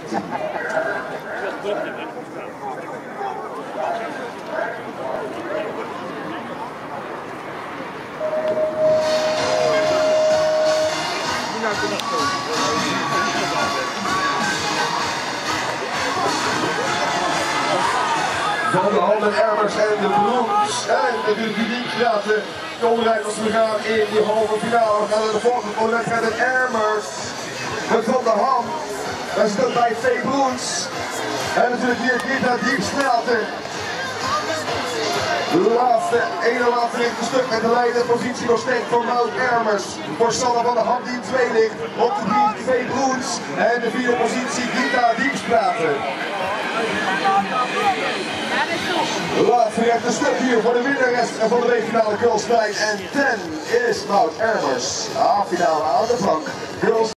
Van de handen Ermers en de Bloems en natuurlijk die dienstgraten. De onderrijders gaan in die halve finale. We gaan naar de volgende wedstrijd in Ermers. Met Van der Ham. Daar zit ook bij twee Bloems. En natuurlijk hier Rita Diepstraten. De ene laatste ligt een stuk met de leiderpositie nog steeds van Wout Ermers. Voor Sanne van der Ham die in twee ligt. Op de 3 twee Bloems. En de vierde positie Rita Diepstraten. De laatste rechte stuk hier voor de winnares en van de regionale Girls Night. En 10 is Wout Ermers. A-finale aan de plank. Girls